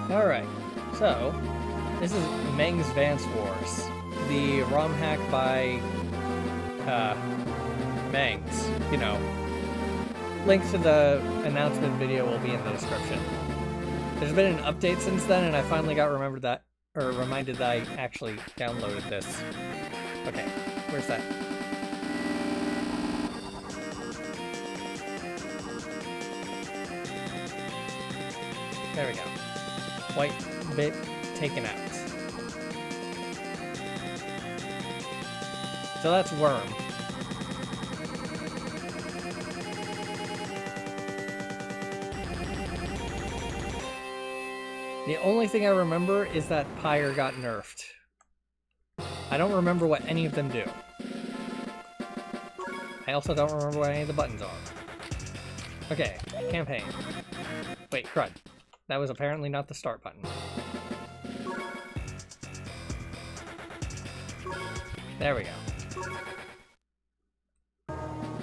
Alright, so this is Mangsvance Wars, the ROM hack by Mangs. You know, link to the announcement video will be in the description. There's been an update since then, and I finally got reminded that I actually downloaded this. Okay, where's that? There we go. White bit taken out. So that's worm. The only thing I remember is that Pyre got nerfed. I don't remember what any of them do. I also don't remember what any of the buttons are. Okay, campaign. Wait, crud. That was apparently not the start button. There we go.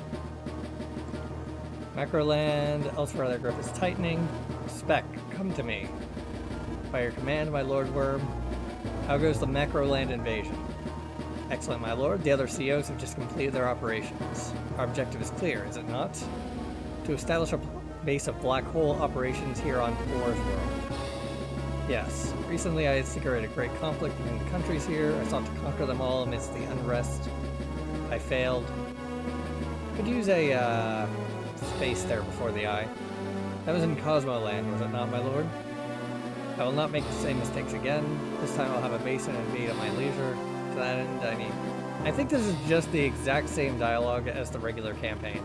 Macroland, elsewhere their grip is tightening. Spec, come to me. By your command, my Lord Worm. How goes the Macroland invasion? Excellent, my lord. The other COs have just completed their operations. Our objective is clear, is it not? To establish a base of black hole operations here on Boar's world. Yes. Recently I instigated a great conflict between the countries here. I sought to conquer them all amidst the unrest. I failed. Could use a space there before the I. That was in Cosmoland, was it not, my lord? I will not make the same mistakes again. This time I'll have a base and invade at my leisure. To that end, I think this is just the exact same dialogue as the regular campaign.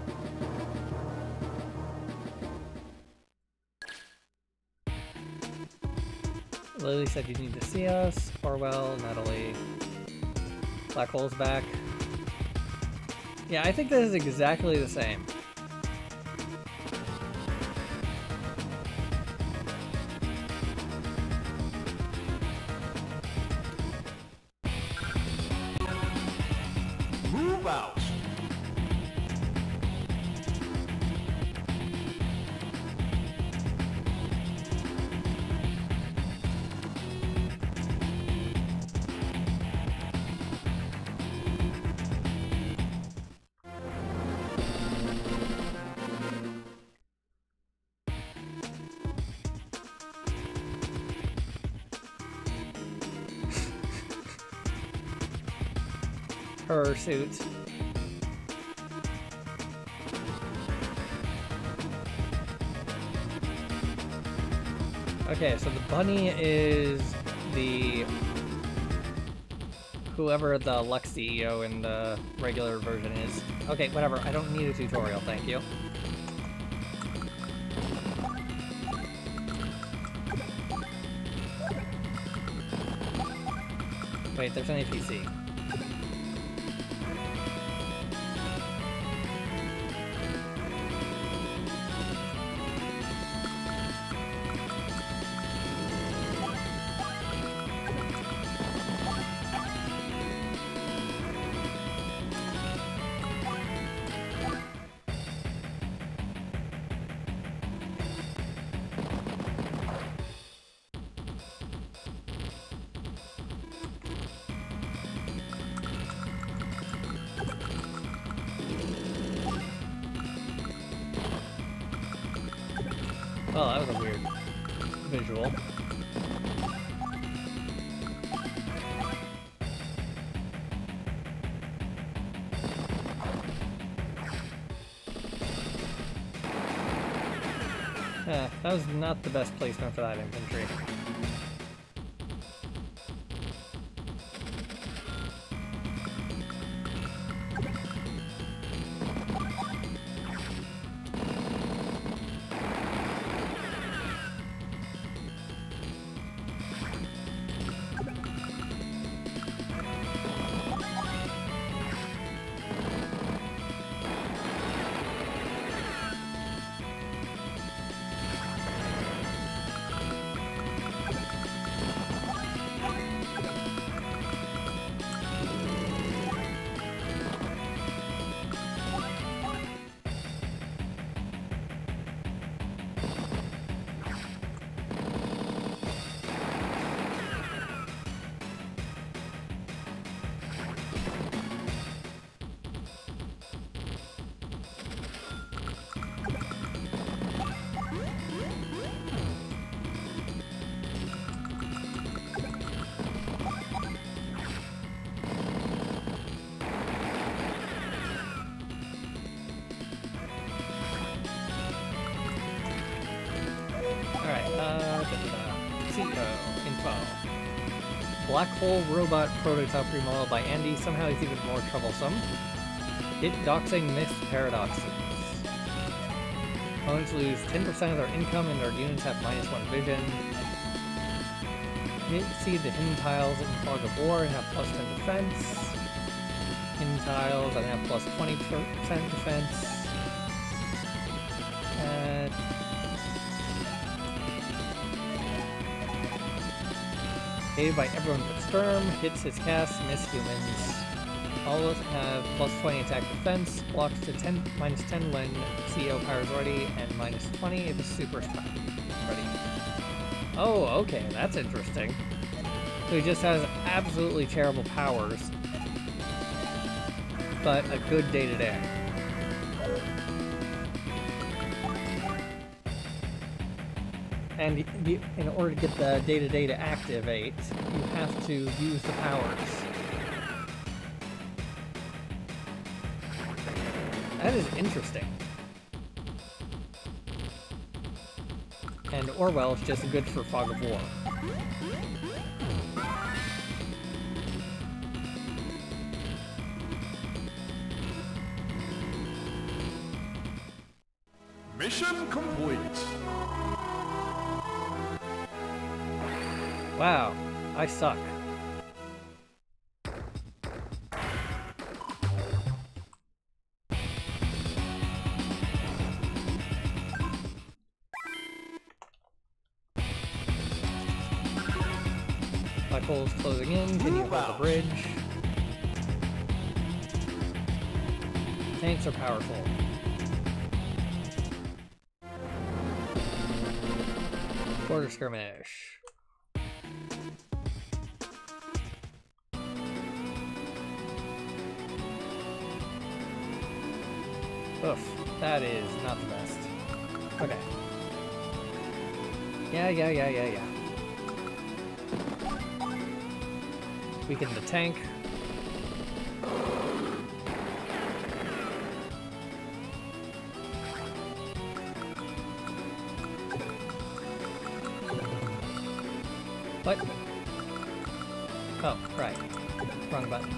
Lily said you need to see us. Orwell, Natalie. Black hole's back. Yeah, I think this is exactly the same. Move out! Her suit. Okay, so the bunny is the whoever the Lux CEO in the regular version is. Okay, whatever. I don't need a tutorial, thank you. Wait, there's an APC. Oh, that was a weird visual. Yeah, that was not the best placement for that infantry. info. Black hole robot prototype remodeled by Andy. Somehow he's even more troublesome. Hit doxing missed paradoxes. Opponents lose 10% of their income and their units have -1 vision. See the hidden tiles in Fog of War and have +10 defense. Hidden tiles and have +20% defense. Hated by everyone but Sturm, hits his cast, miss humans. All of us have +20 attack defense, blocks to -10 when CEO power is ready, and -20 if it's super ready. Oh, okay, that's interesting. So he just has absolutely terrible powers, but a good day-to-day. And in order to get the day-to-day to activate, you have to use the powers. That is interesting. And Orwell is just good for Fog of War. Mission complete. Wow, I suck. Black hole's closing in. Can you hold the bridge? Tanks are powerful. Border skirmish. Oof, that is not the best. Okay. Yeah. Weaken the tank. What? Oh, right. Wrong button.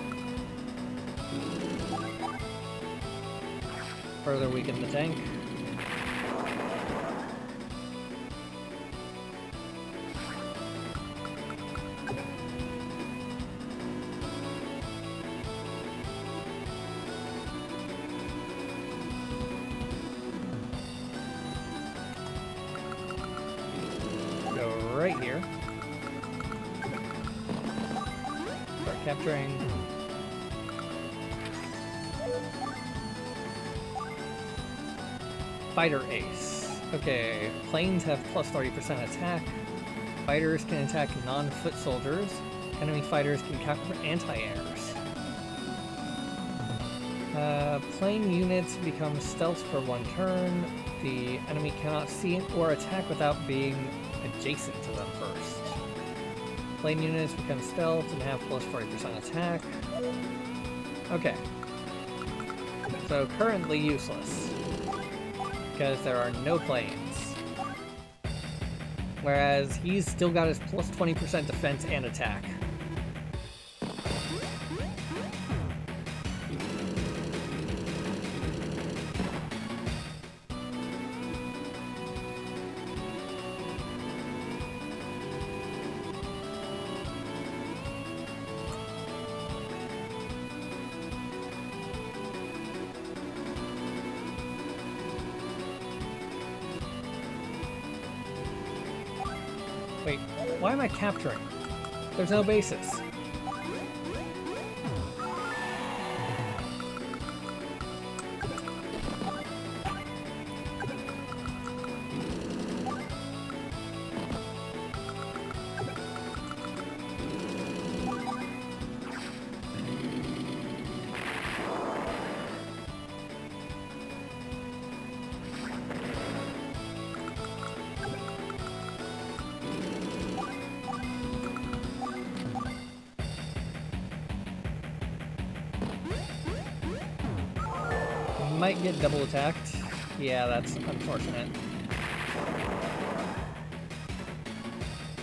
Further weaken the tank. Go right here. Start capturing. Fighter Ace. Okay, planes have +30% attack. Fighters can attack non-foot soldiers. Enemy fighters can counter anti-airs. Plane units become stealth for 1 turn. The enemy cannot see it or attack without being adjacent to them first. Plane units become stealth and have +40% attack. Okay. So currently useless, because there are no planes. Whereas he's still got his +20% defense and attack. Wait, why am I capturing? There's no bases. Might get double attacked. Yeah, that's unfortunate.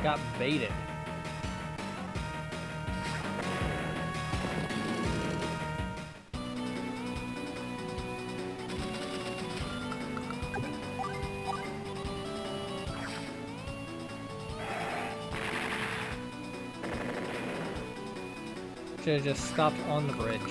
got baited. Should have just stopped on the bridge.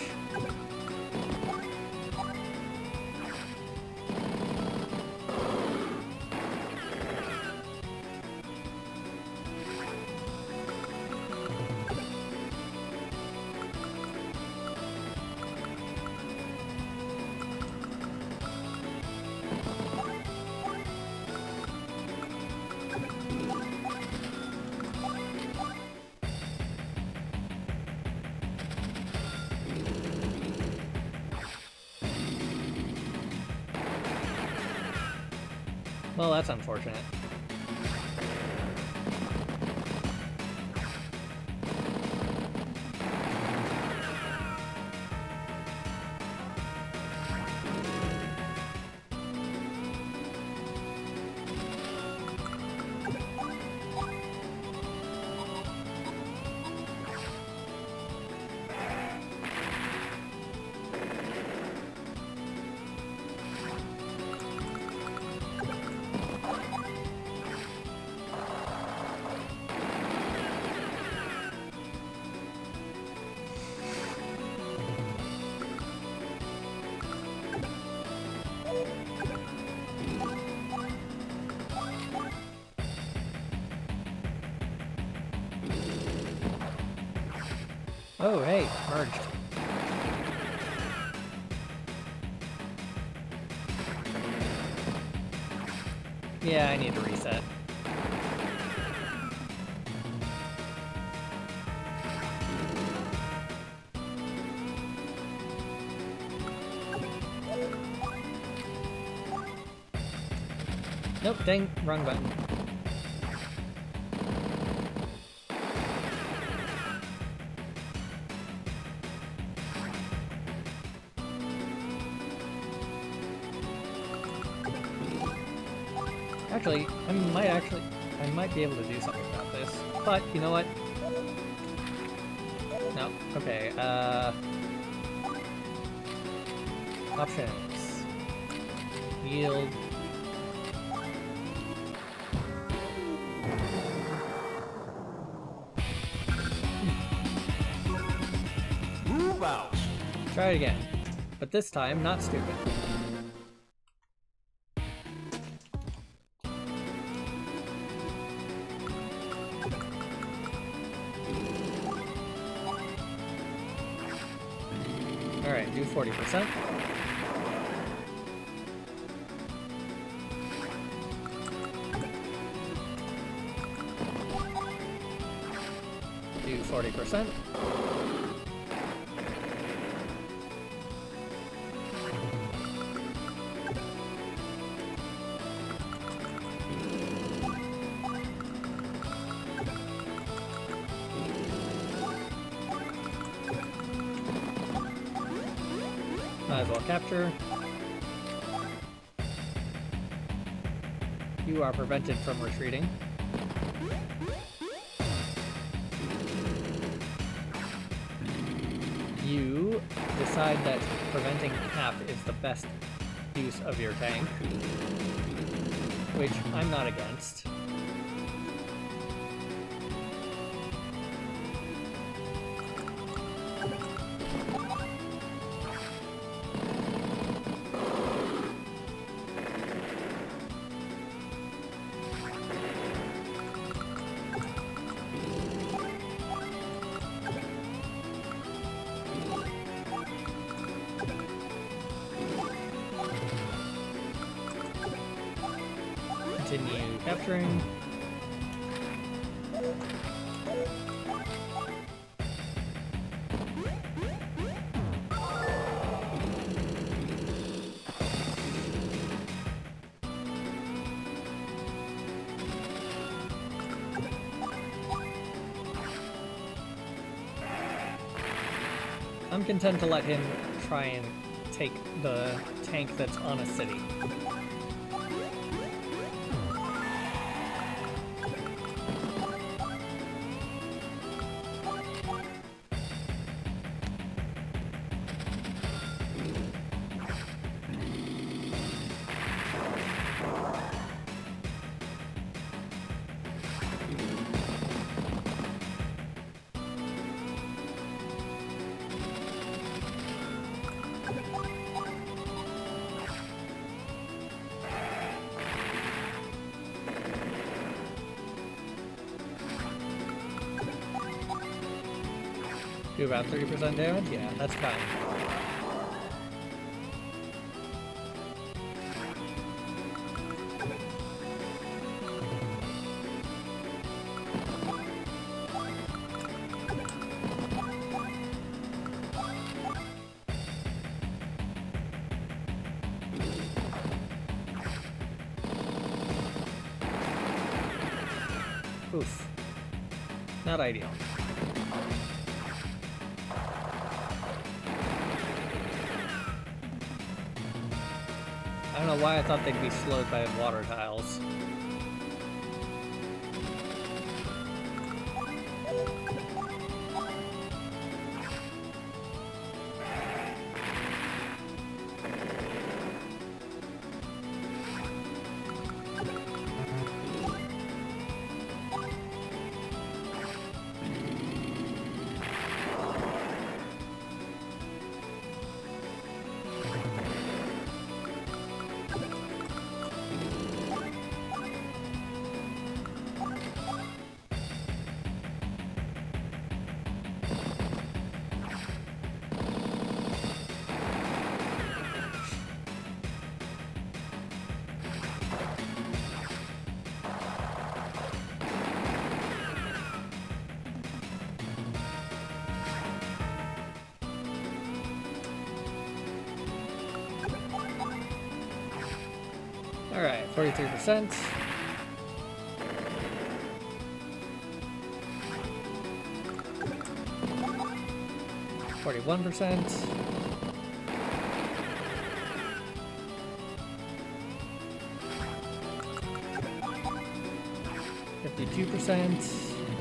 Well, that's unfortunate. Oh, hey, merged. Yeah, I need to reset. Nope, dang, wrong button. Actually, I might be able to do something about this. But, you know what? No, okay, options. Yield. Move out. Try it again. But this time, not stupid. Alright, do 40%. Do 40%. Might as well capture. You are prevented from retreating. You decide that preventing half is the best use of your tank, which I'm not against. Continue capturing. I'm content to let him try and take the tank that's on a city. Do about 30% damage? Yeah, that's fine. Oof. Not ideal. I don't know why I thought they'd be slowed by water tiles. Alright, 43%. %. 52%.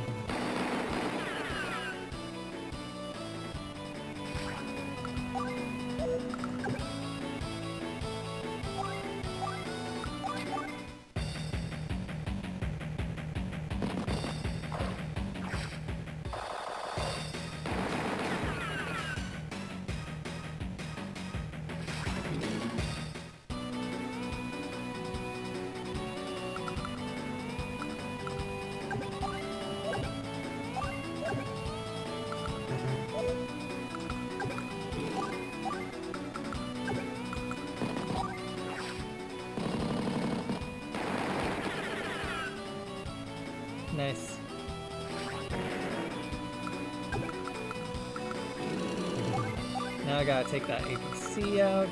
Nice. Now I gotta take that APC out.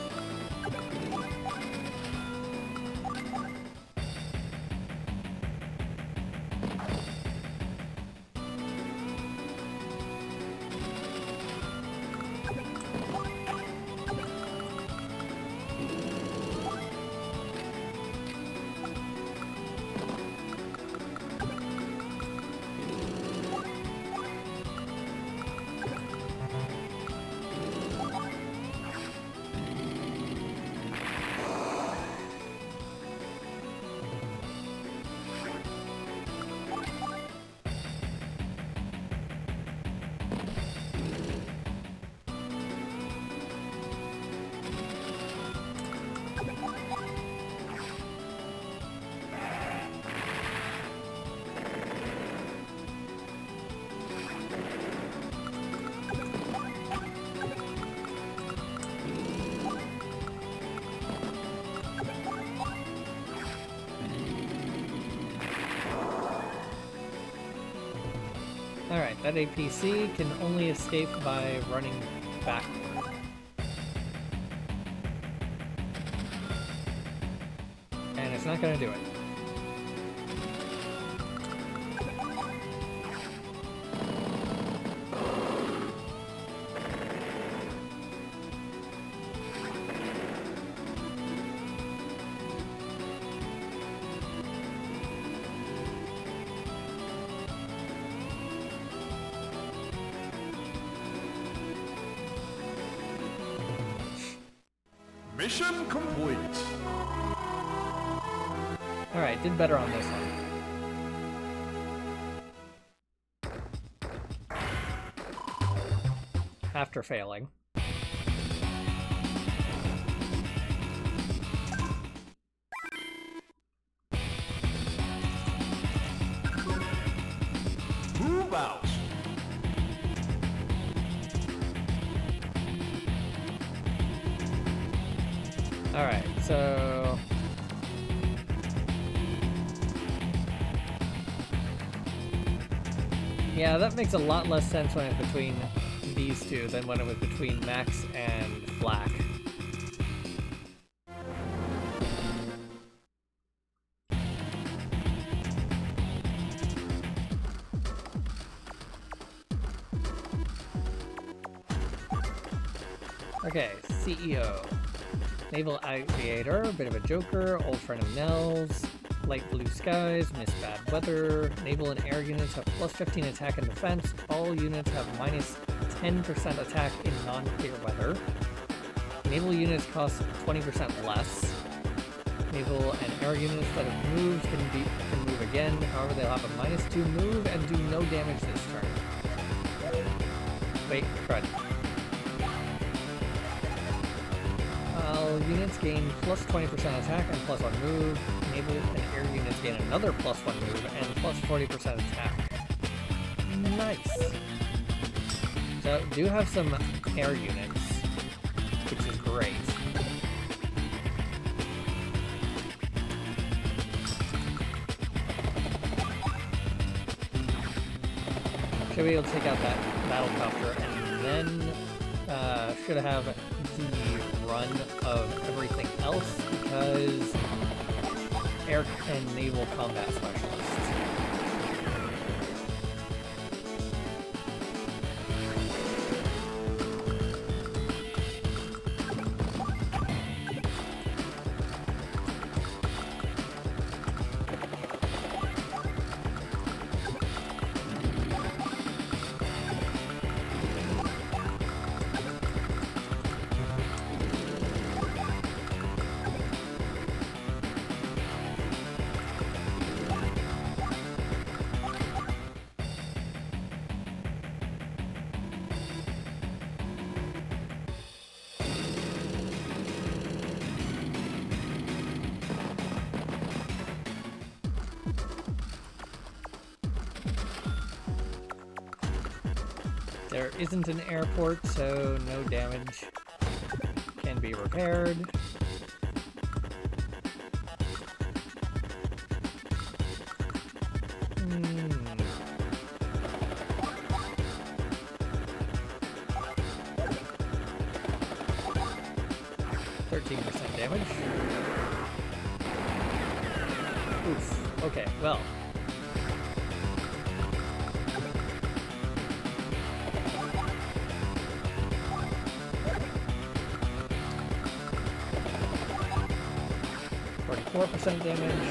Alright, that APC can only escape by running backward. And it's not gonna do it. Mission complete. Alright, did better on this one. After failing. Move out. Alright, so... yeah, that makes a lot less sense when it's between these two than when it was between Max and Flak. Okay, CEO. Naval Aviator, bit of a joker, old friend of Nell's, light blue skies, miss bad weather. Naval and air units have plus 15 attack and defense. All units have minus 10% attack in non-clear weather. Naval units cost 20% less. Naval and air units that have moved can move again. However, they'll have a minus 2 move and do no damage this turn. Wait, crud. Units gain plus 20% attack and plus 1 move. Naval and air units gain another plus 1 move and plus 40% attack. Nice. So, do have some air units, which is great. Should be able to take out that battlecopter and then should have the run of everything else because air and naval combat specialists. There isn't an airport, so no damage can be repaired. Damage. Oof. Okay, well. %, damage.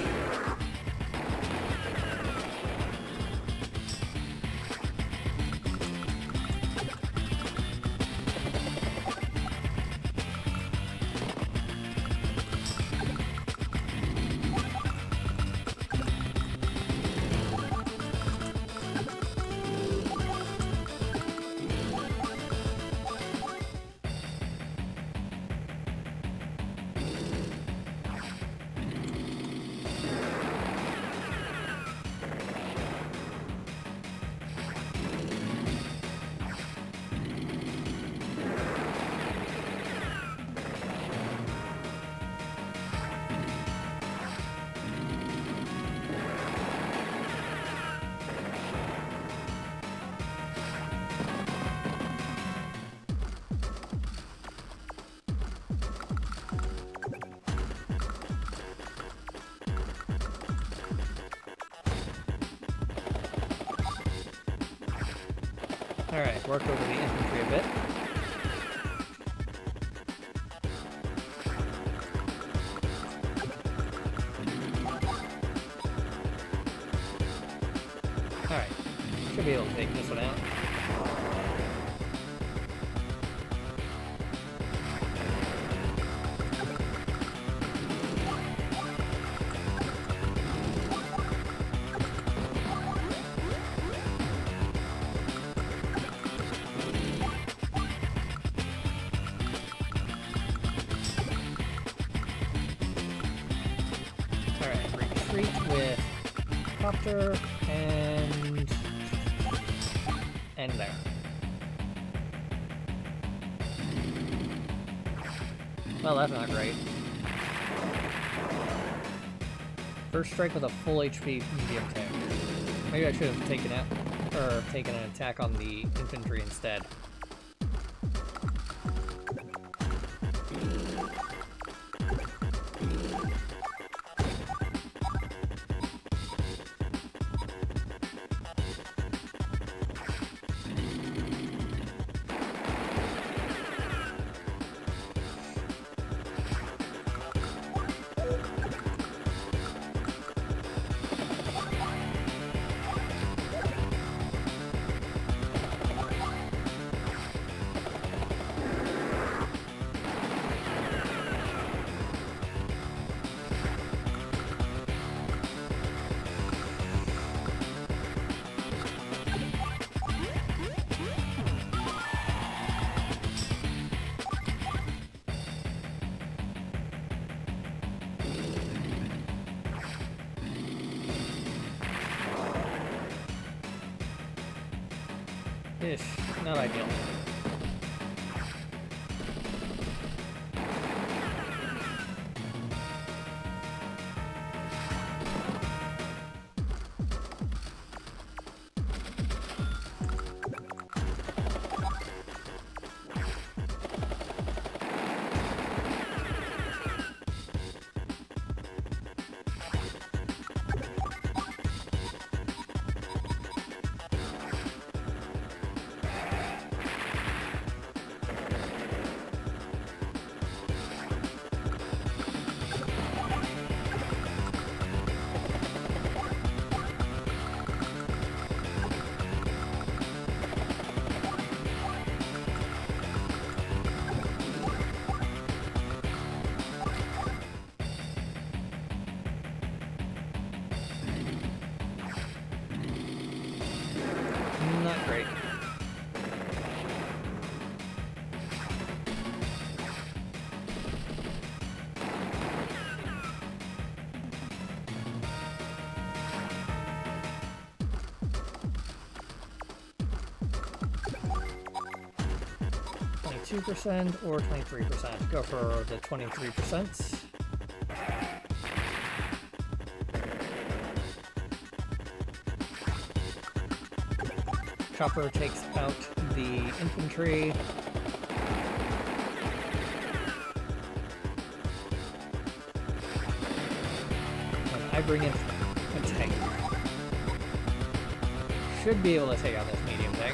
Alright, work over the infantry a bit. Alright, should be able to take this one out. With copter and there. Well, that's not great. First strike with a full HP medium tank. Maybe I should have taken an attack on the infantry instead. Ish, not ideal. Not great. %, or 23%. Go for the 23%. Chopper takes out the infantry. And I bring in a tank. Should be able to take out this medium tank.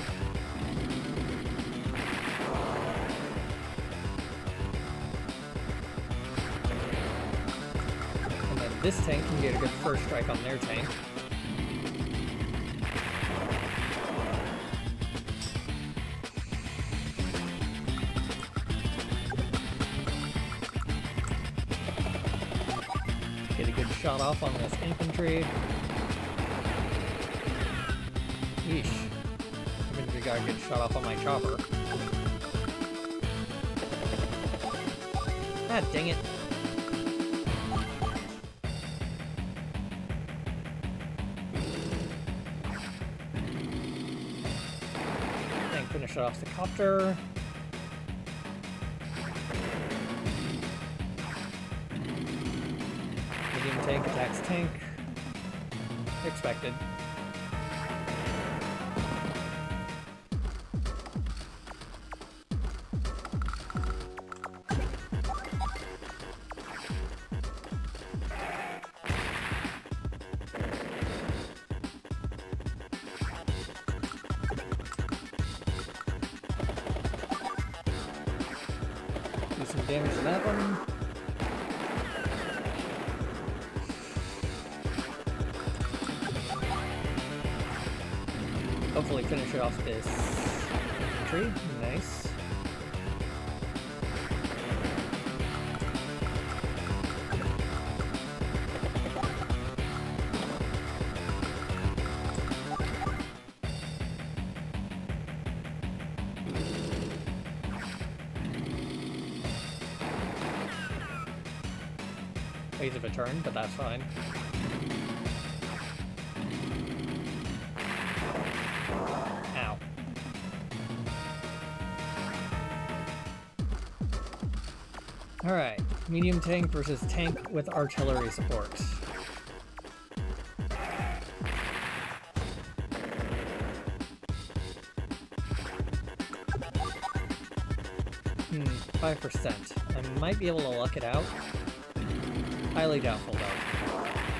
And then this tank can get a good first strike on their tank. Shot off on this infantry. Yeesh. Infantry got a good shot off on my chopper. Ah, dang it. Tank finish off the copter. Tank attacks tank. Expected. Do some damage to that one. Hopefully finish it off this infantry. Nice. Phase of a turn, but that's fine. Alright, medium tank versus tank with artillery support. 5%. I might be able to luck it out. Highly doubtful, though.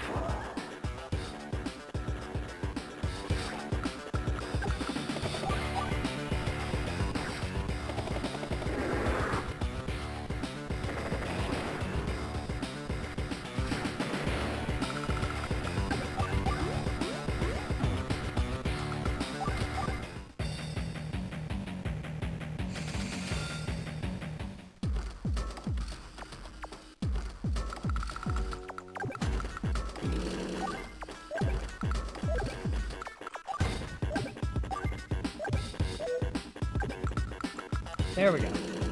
There we go.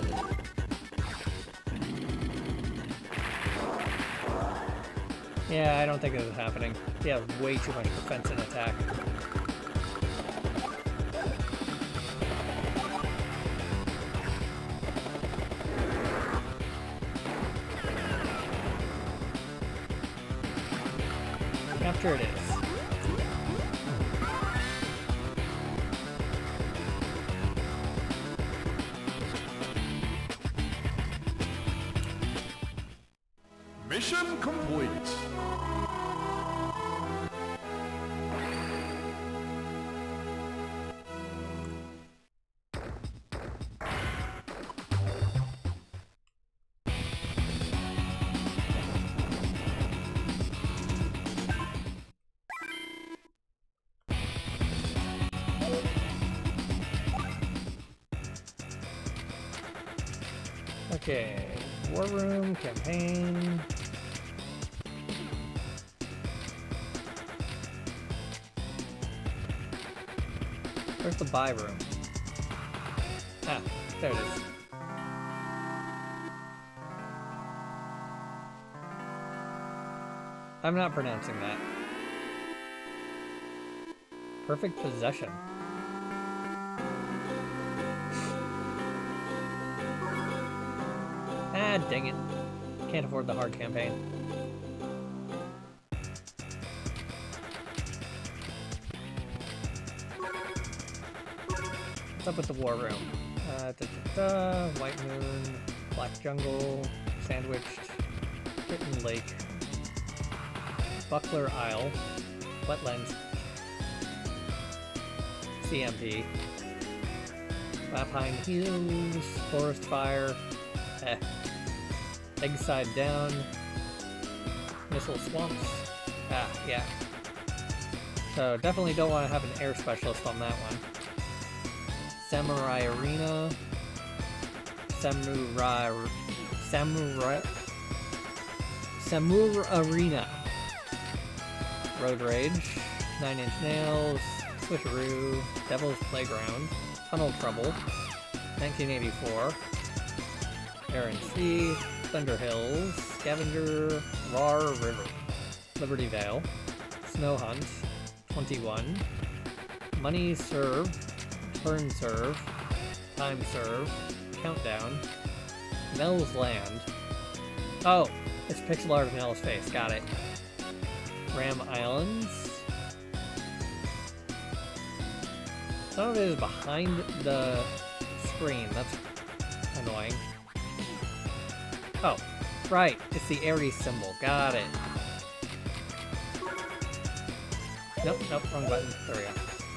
Yeah, I don't think this is happening. He has way too much defense and attack. After it is. Mission complete. Okay, War Room, campaign. Where's the buy room? Ah, there it is. I'm not pronouncing that. Perfect possession. Ah, dang it. Can't afford the hard campaign. What's up with the war room? White Moon, Black Jungle, Sandwiched, Kitten Lake, Buckler Isle, Wetlands, CMP, Lapine Hills, Forest Fire, Eggside Down, Missile Swamps. Ah, yeah. So definitely don't want to have an air specialist on that one. Samurai Arena, Samurai Arena, Road Rage, 9 Inch Nails, Switcheroo, Devil's Playground, Tunnel Trouble, 1984, Air and Sea, Thunder Hills, Scavenger, Rar River, Liberty Vale, Snow Hunt, 21, Money Serve, Turn Serve, Time Serve, Countdown, Mel's Land. Oh, it's pixel art of Mel's face, got it. Ram Islands. Some of it is behind the screen, that's annoying. Oh, right, it's the Aries symbol, got it. Nope, wrong button, there we go.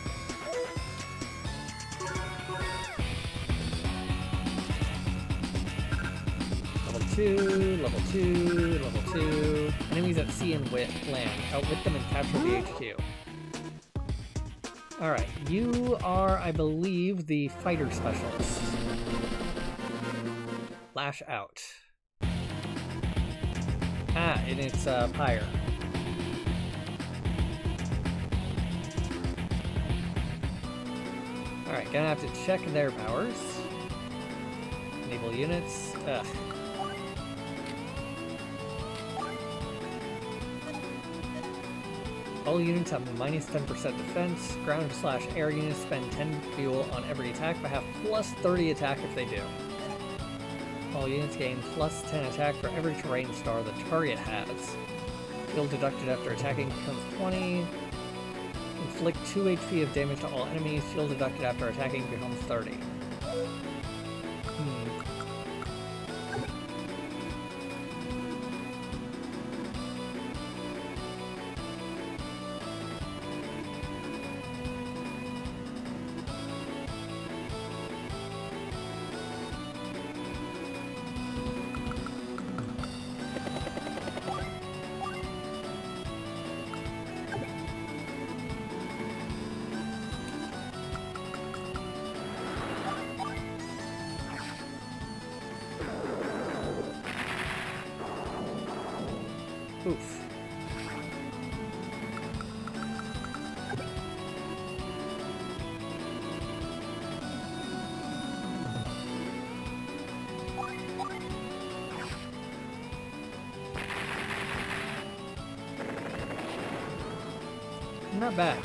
Level 2. Enemies at sea and land. Outwit them and capture the HQ. Alright, you are, I believe, the fighter specialist. Lash out. Ah, and it's Pyre. Alright, gonna have to check their powers. Enable units. Ugh. All units have minus 10% defense. Ground/air units spend 10 fuel on every attack, but have plus 30 attack if they do. All units gain plus 10 attack for every terrain star the target has. Fuel deducted after attacking becomes 20. Inflict 2 HP of damage to all enemies. Fuel deducted after attacking becomes 30. Oof. Not bad.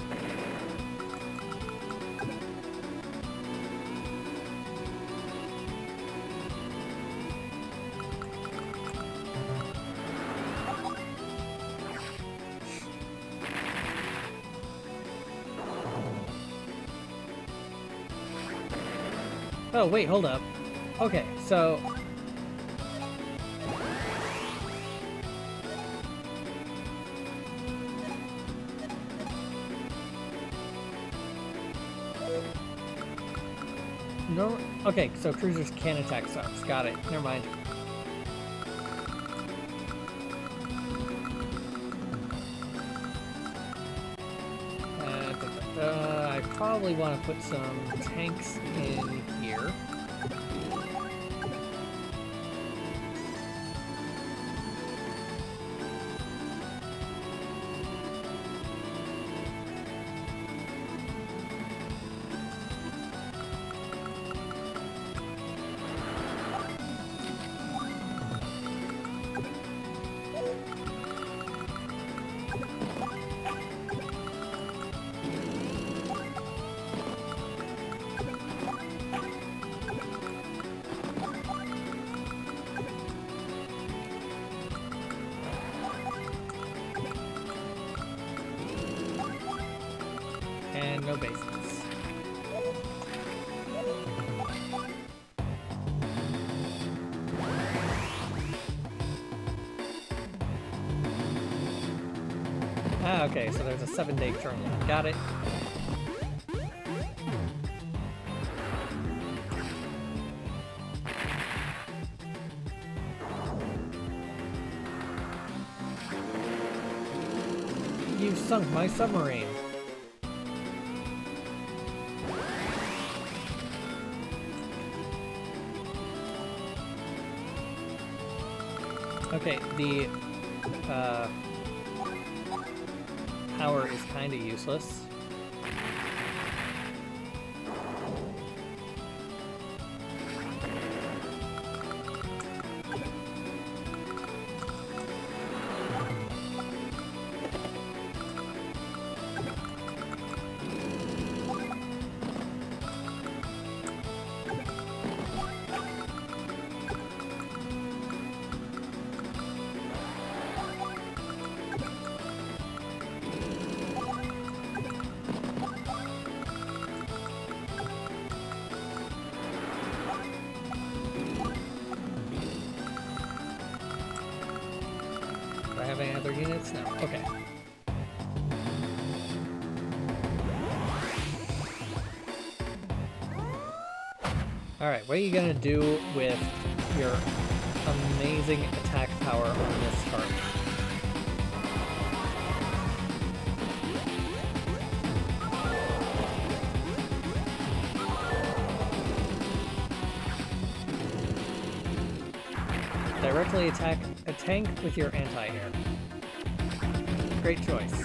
Oh, wait, hold up. Okay, so... No, okay, so cruisers can attack subs. Got it. Never mind. I probably want to put some tanks in here. And no bases. Ah, okay, so there's a 7-day turn limit. Got it. You sunk my submarine. Okay, the power is kind of useless. Do I have any other units? No. Okay. Alright, what are you gonna do with your amazing attack power on this card? Directly attack a tank with your anti-air. Great choice.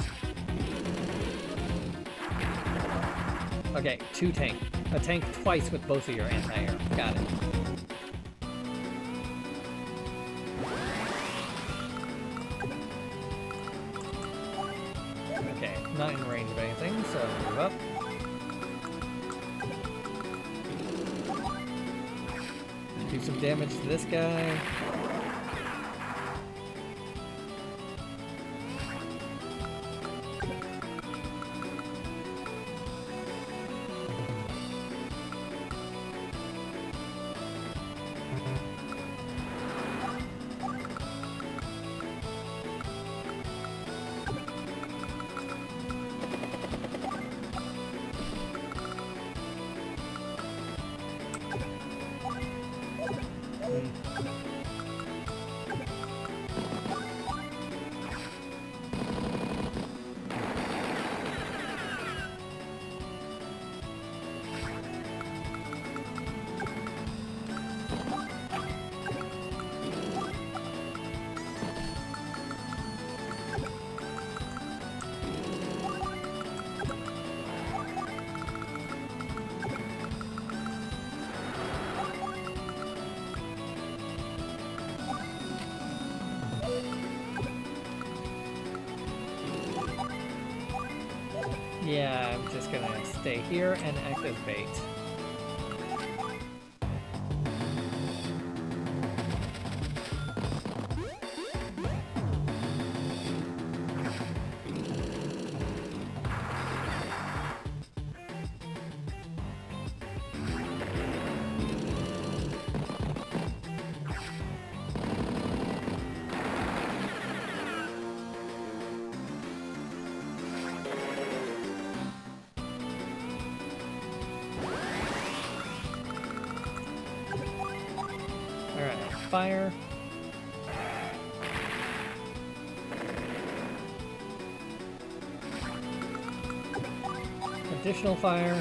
Okay, 2 tank. A tank twice with both of your anti-air. Got it. Okay, not in range of anything, so move up. Do some damage to this guy. Yeah, I'm just gonna stay here and act as bait. Fire. Additional fire.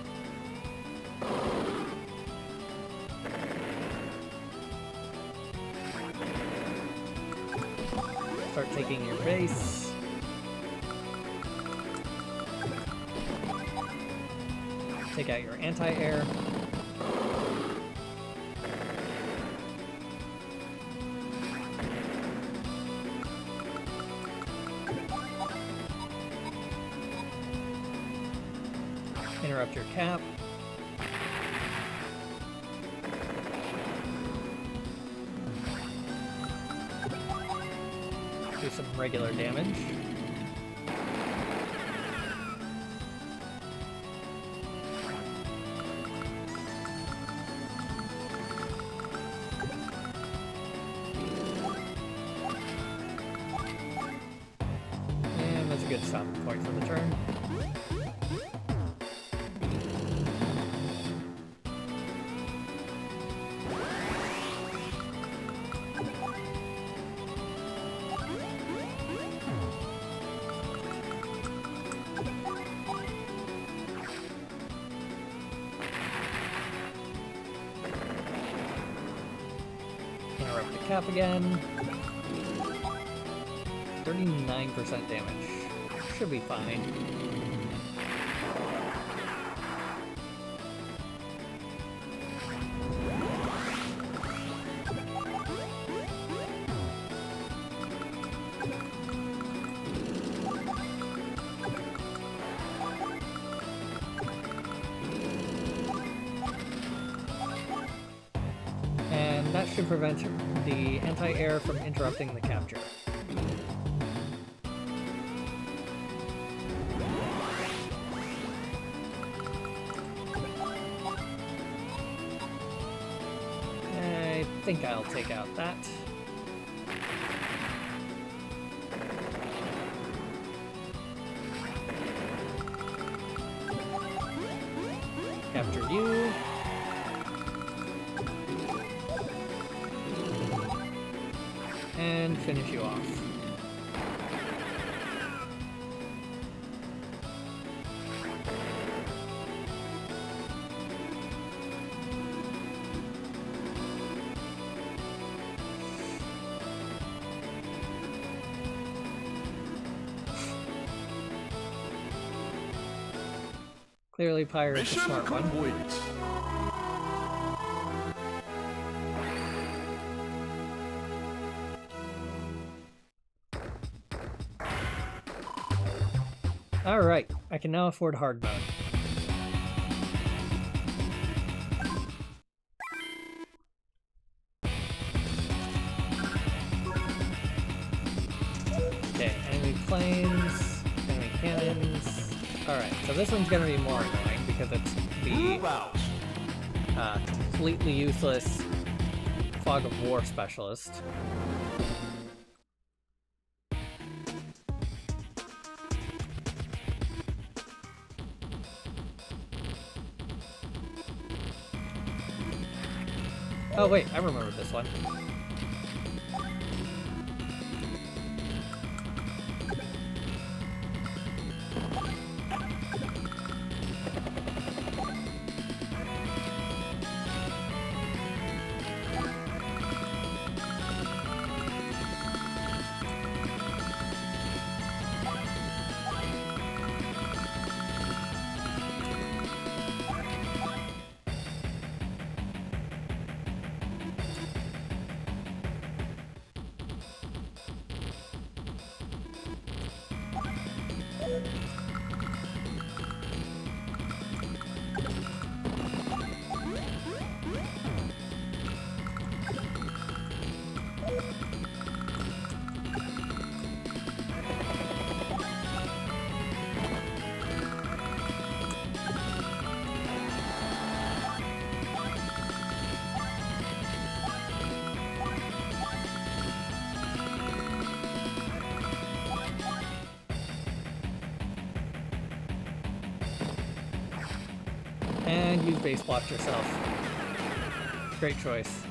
Start taking your base. Take out your anti-air. Interrupt your cap. Do some regular damage. And that's a good stopping point for the turn. Interrupt the cap again. 39% damage. Should be fine. And that should prevent the anti-air from interrupting the capture. I think I'll take out that. Capture you. And finish you off. Clearly Pirate's a smart one. Alright, I can now afford hard mode. Okay, enemy planes, enemy cannons. Alright, so this one's gonna be more annoying because it's the completely useless Fog of War specialist. Oh wait, I remember this one. And use base block yourself. Great choice.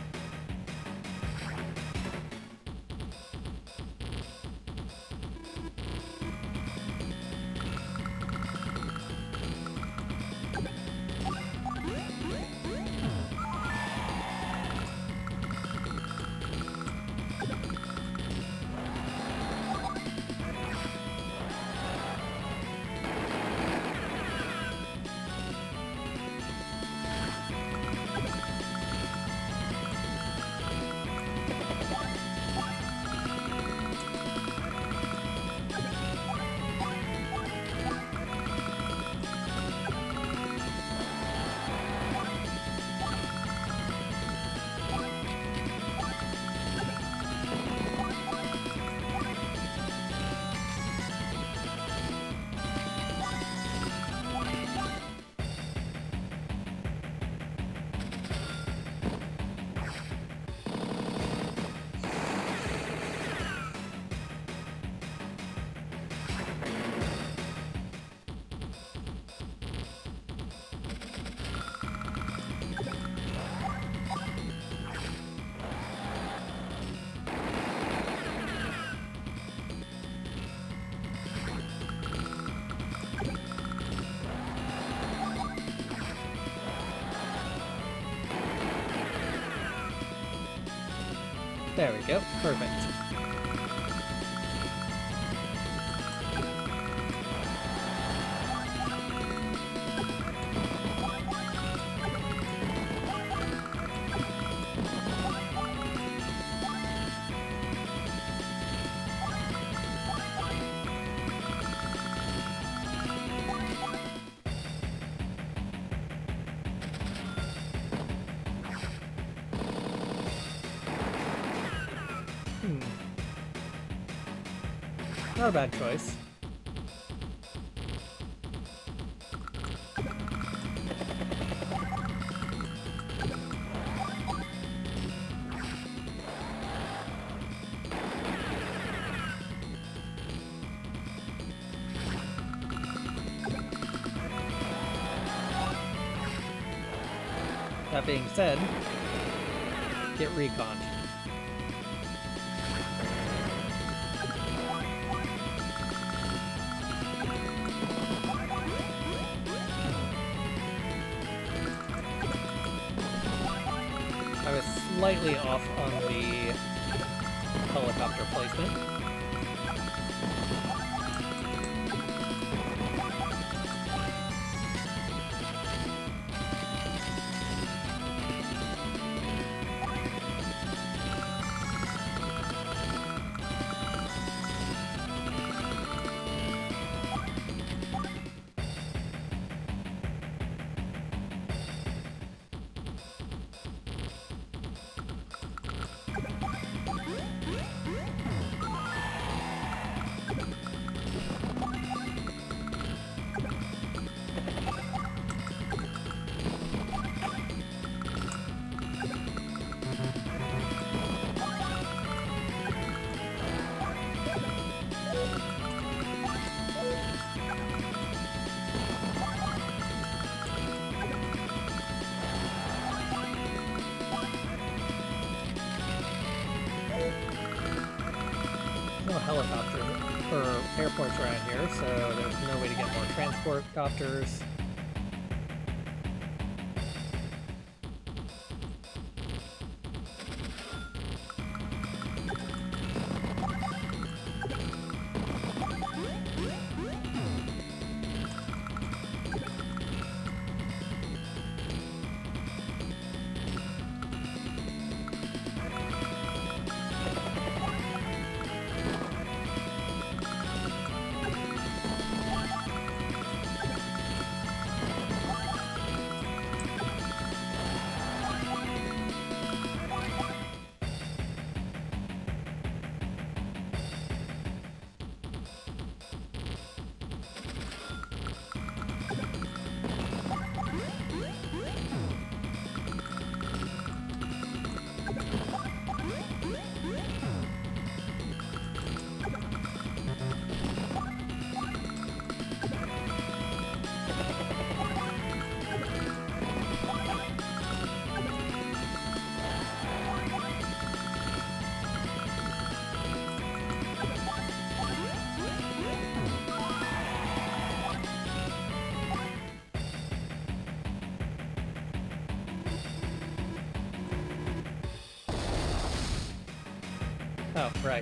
There we go. Perfect. Not a bad choice. That being said, get reconned. I was slightly off on the helicopter placement. No helicopters or airports around here, so there's no way to get more transport copters. Oh, right.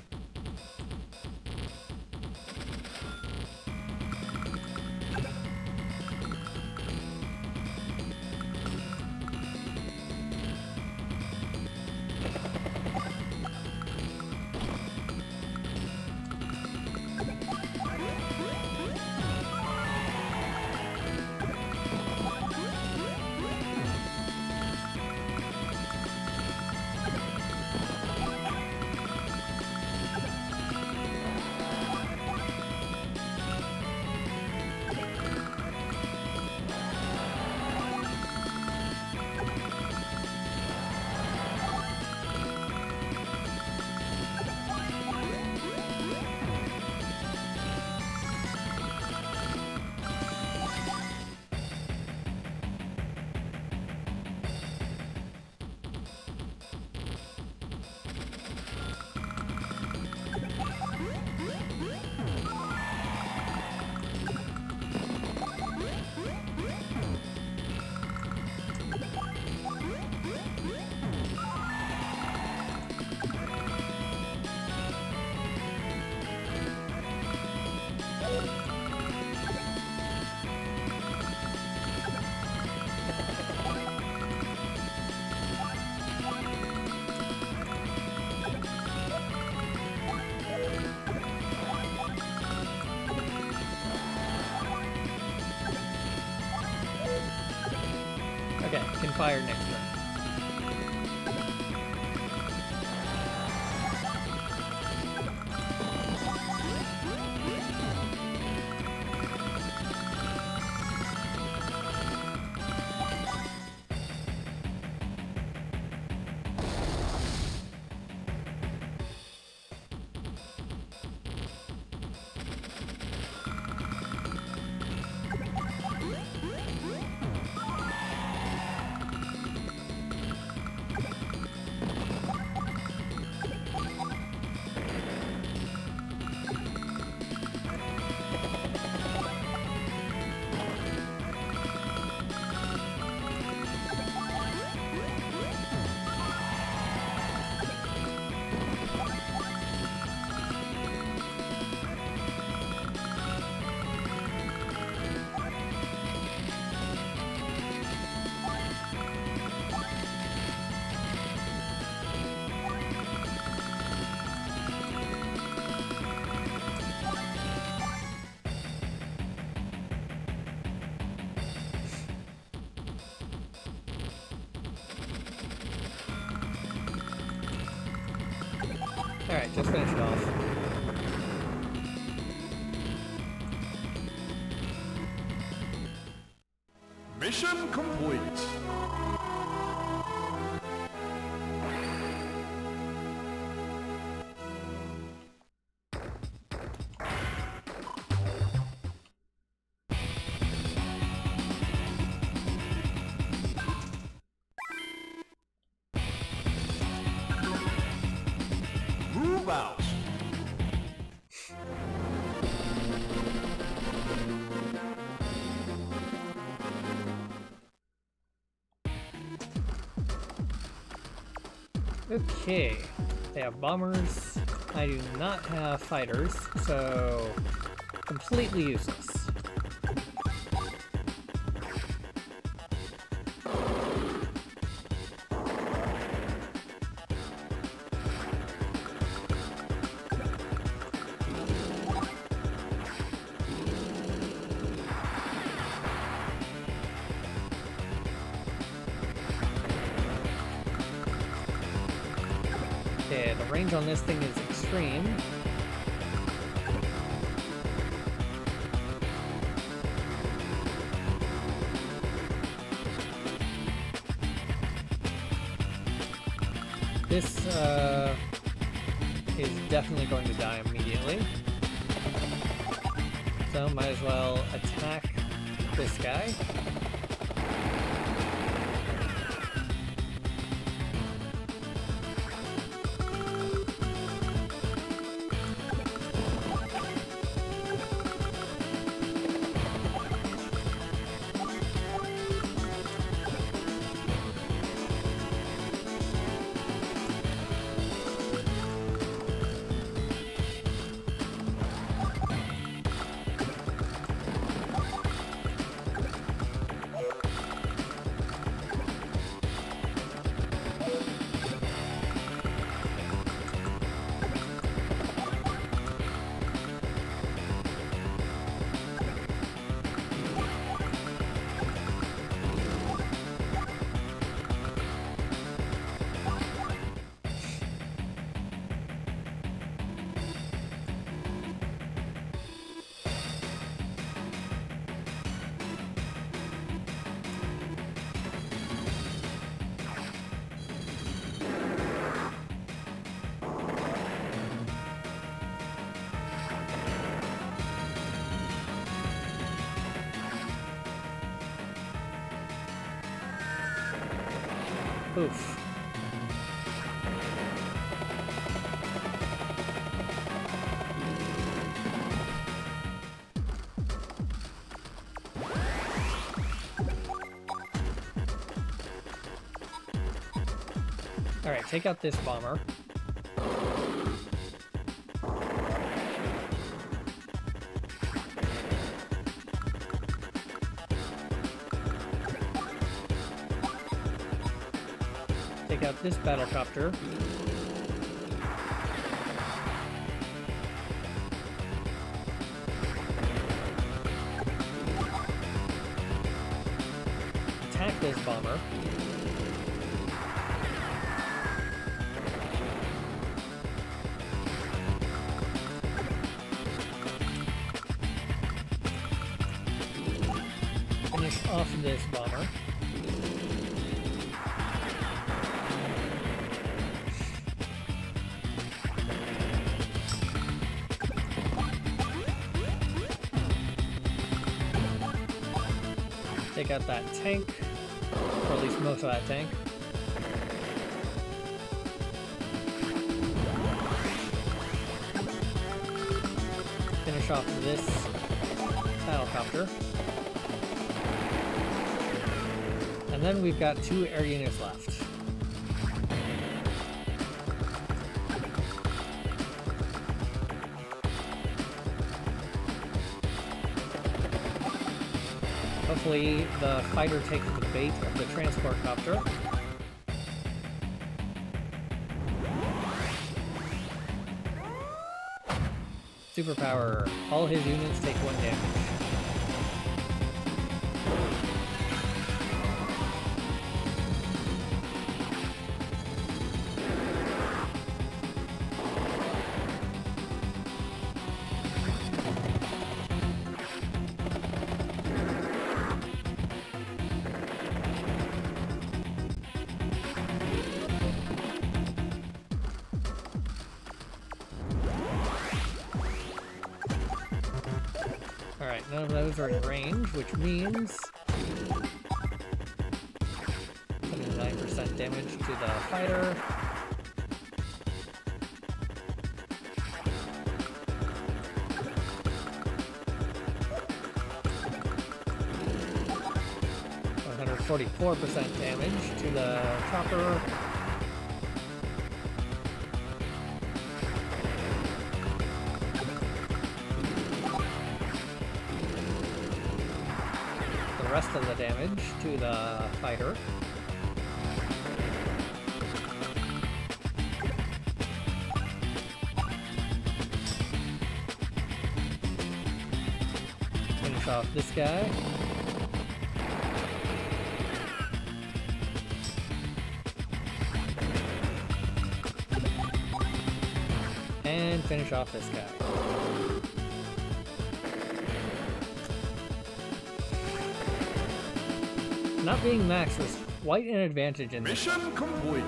Okay, can fire next turn. Alright, just finish it off. Mission complete. Move out. Okay, they have bombers. I do not have fighters, so completely useless. Okay, the range on this thing is extreme. This is definitely going to die immediately. So might as well attack this guy. Poof. Alright, take out this bomber. Take out this battlecopter. Attack this bomber. Finish off this bomber. Take out that tank, or at least most of that tank. Finish off this battlecopter. And then we've got 2 air units left. Hopefully the fighter takes the bait of the transport copter. Superpower. All his units take 1 damage. Alright, none of those are in range, which means 79% damage to the fighter. %44% damage to the chopper. Rest of the damage to the fighter. Finish off this guy. And finish off this guy. Not being max was quite an advantage in this. Mission complete.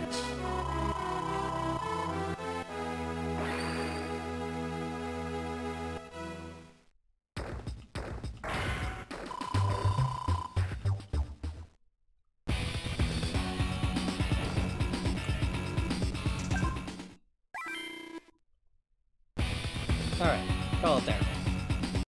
Alright, call it there.